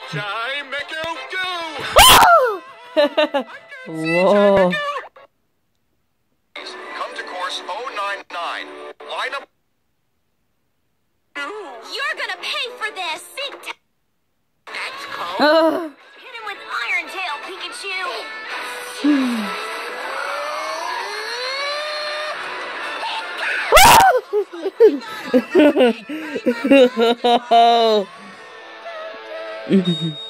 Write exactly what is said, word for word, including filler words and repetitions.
Time to go go! Whoa. Come to course oh nine nine. Line up. You're gonna pay for this! Big t That's cold. Ugh. Hit him with Iron Tail, Pikachu! Oh.